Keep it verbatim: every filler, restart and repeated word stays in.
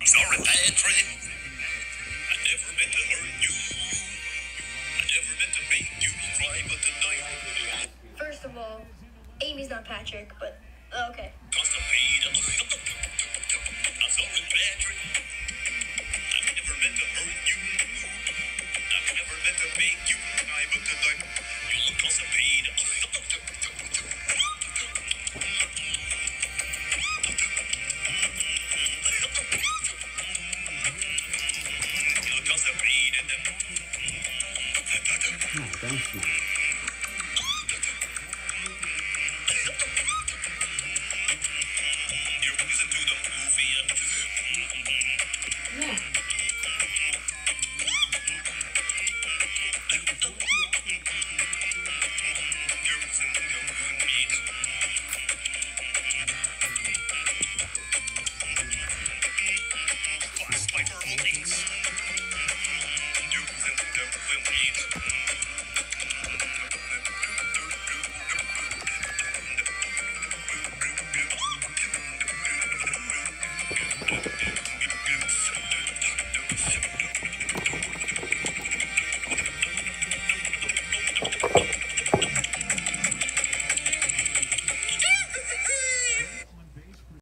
Sorry, Patrick. I never meant to hurt you. I never meant to make you cry, but tonight. First of all, Amy's not Patrick, but okay. Constipated. I'm sorry, Patrick. I never meant to hurt you. I never meant to make you cry, but tonight you look constipated. You look constipated. No, thank you. You're losing to the movie. Yeah. You're losing to the movie. Fast my verbal links. You're losing to the movie.